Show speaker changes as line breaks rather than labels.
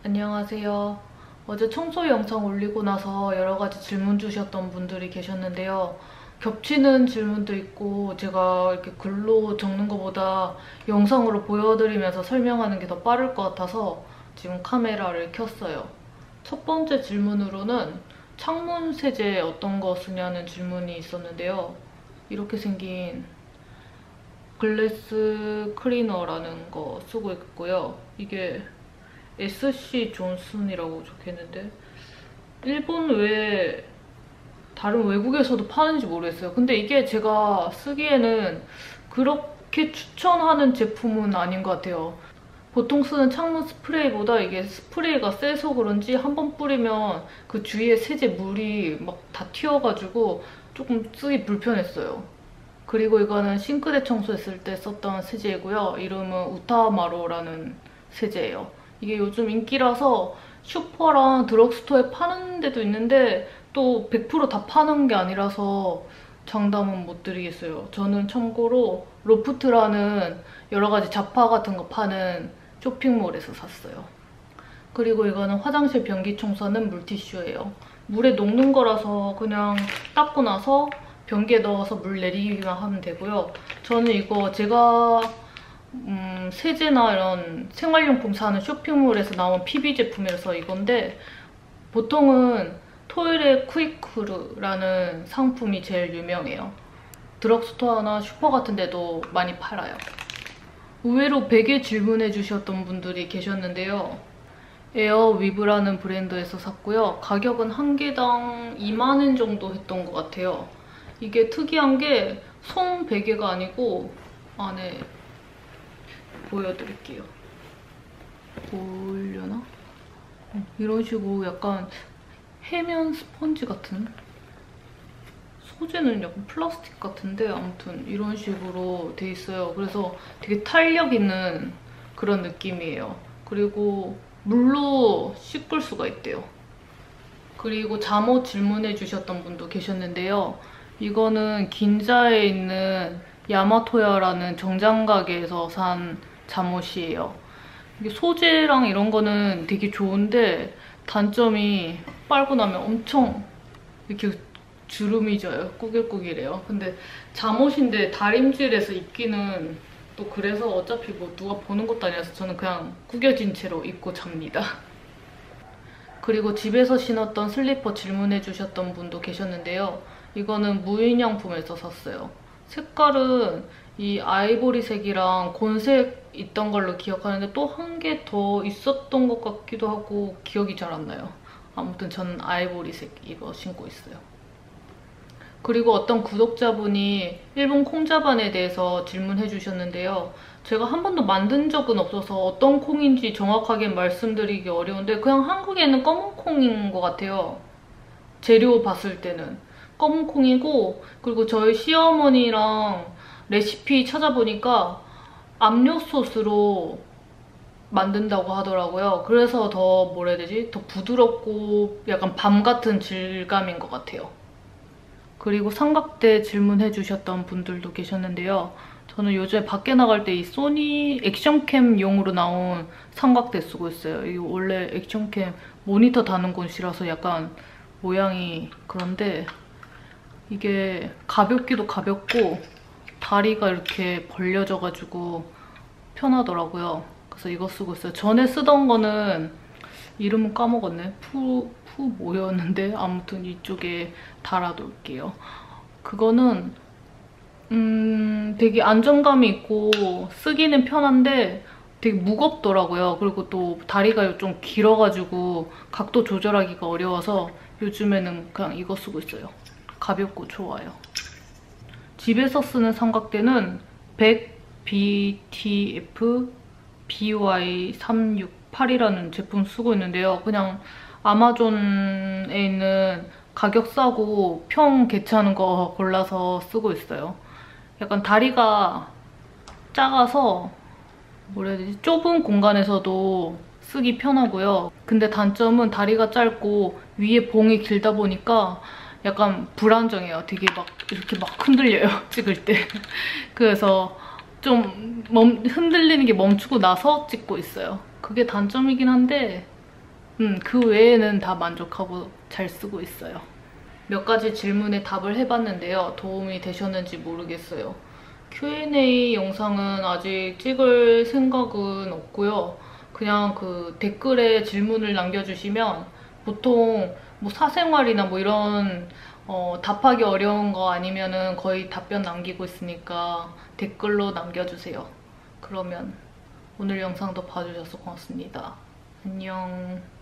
안녕하세요. 어제 청소 영상 올리고 나서 여러 가지 질문 주셨던 분들이 계셨는데요. 겹치는 질문도 있고 제가 이렇게 글로 적는 것보다 영상으로 보여드리면서 설명하는 게 더 빠를 것 같아서 지금 카메라를 켰어요. 첫 번째 질문으로는 창문 세제 어떤 거 쓰냐는 질문이 있었는데요. 이렇게 생긴 글래스 클리너라는 거 쓰고 있고요. 이게 SC 존슨이라고 적혀있는데 일본 외에 다른 외국에서도 파는지 모르겠어요. 근데 이게 제가 쓰기에는 그렇게 추천하는 제품은 아닌 것 같아요. 보통 쓰는 창문 스프레이보다 이게 스프레이가 세서 그런지 한 번 뿌리면 그 주위에 세제 물이 막 다 튀어가지고 조금 쓰기 불편했어요. 그리고 이거는 싱크대 청소했을 때 썼던 세제이고요. 이름은 우타마로라는 세제예요. 이게 요즘 인기라서 슈퍼랑 드럭스토어에 파는 데도 있는데 또 100% 다 파는 게 아니라서 장담은 못 드리겠어요. 저는 참고로 로프트라는 여러 가지 잡화 같은 거 파는 쇼핑몰에서 샀어요. 그리고 이거는 화장실 변기 청소하는 물티슈예요. 물에 녹는 거라서 그냥 닦고 나서 변기에 넣어서 물 내리기만 하면 되고요. 저는 이거 제가 세제나 이런 생활용품 사는 쇼핑몰에서 나온 PB 제품이라서 이건데 보통은 토일의 퀴크루라는 상품이 제일 유명해요. 드럭스토어나 슈퍼 같은 데도 많이 팔아요. 의외로 베개 질문해 주셨던 분들이 계셨는데요. 에어위브라는 브랜드에서 샀고요. 가격은 한 개당 2만 원 정도 했던 것 같아요. 이게 특이한 게 송 베개가 아니고 안에 보여드릴게요. 보이려나? 이런 식으로 약간 해면 스펀지 같은? 소재는 약간 플라스틱 같은데 아무튼 이런 식으로 돼 있어요. 그래서 되게 탄력 있는 그런 느낌이에요. 그리고 물로 씻을 수가 있대요. 그리고 잠옷 질문해 주셨던 분도 계셨는데요. 이거는 긴자에 있는 야마토야라는 정장 가게에서 산 잠옷이에요. 이게 소재랑 이런 거는 되게 좋은데 단점이 빨고 나면 엄청 이렇게 주름이 져요. 꾸길꾸길해요. 근데 잠옷인데 다림질해서 입기는 또 그래서 어차피 뭐 누가 보는 것도 아니라서 저는 그냥 구겨진 채로 입고 잡니다. 그리고 집에서 신었던 슬리퍼 질문해 주셨던 분도 계셨는데요. 이거는 무인양품에서 샀어요. 색깔은 이 아이보리색이랑 곤색 있던 걸로 기억하는데 또 한 개 더 있었던 것 같기도 하고 기억이 잘 안 나요. 아무튼 저는 아이보리색 이거 신고 있어요. 그리고 어떤 구독자분이 일본 콩자반에 대해서 질문해 주셨는데요. 제가 한 번도 만든 적은 없어서 어떤 콩인지 정확하게 말씀드리기 어려운데 그냥 한국에는 검은 콩인 것 같아요. 재료 봤을 때는. 검은 콩이고 그리고 저희 시어머니랑 레시피 찾아보니까 압력솥으로 만든다고 하더라고요. 그래서 더 뭐라 해야 되지? 더 부드럽고 약간 밤 같은 질감인 것 같아요. 그리고 삼각대 질문해 주셨던 분들도 계셨는데요. 저는 요즘에 밖에 나갈 때 이 소니 액션캠용으로 나온 삼각대 쓰고 있어요. 이거 원래 액션캠 모니터 다는 곳이라서 약간 모양이 그런데 이게 가볍기도 가볍고 다리가 이렇게 벌려져가지고 편하더라고요. 그래서 이거 쓰고 있어요. 전에 쓰던 거는 이름은 까먹었네. 푸 뭐였는데 아무튼 이쪽에 달아둘게요. 그거는 되게 안정감이 있고 쓰기는 편한데 되게 무겁더라고요. 그리고 또 다리가 좀 길어가지고 각도 조절하기가 어려워서 요즘에는 그냥 이거 쓰고 있어요. 가볍고 좋아요. 집에서 쓰는 삼각대는 100BTF BY368이라는 제품 쓰고 있는데요. 그냥 아마존에 있는 가격 싸고 평 괜찮은 거 골라서 쓰고 있어요. 약간 다리가 작아서 뭐라 해야 되지? 좁은 공간에서도 쓰기 편하고요. 근데 단점은 다리가 짧고 위에 봉이 길다 보니까 약간 불안정해요. 되게 막 이렇게 막 흔들려요. 찍을 때. 그래서 좀 흔들리는 게 멈추고 나서 찍고 있어요. 그게 단점이긴 한데 그 외에는 다 만족하고 잘 쓰고 있어요. 몇 가지 질문에 답을 해봤는데요. 도움이 되셨는지 모르겠어요. Q&A 영상은 아직 찍을 생각은 없고요. 그냥 그 댓글에 질문을 남겨주시면 보통 뭐 사생활이나 뭐 이런 답하기 어려운 거 아니면은 거의 답변 남기고 있으니까 댓글로 남겨주세요. 그러면 오늘 영상도 봐주셔서 고맙습니다. 안녕.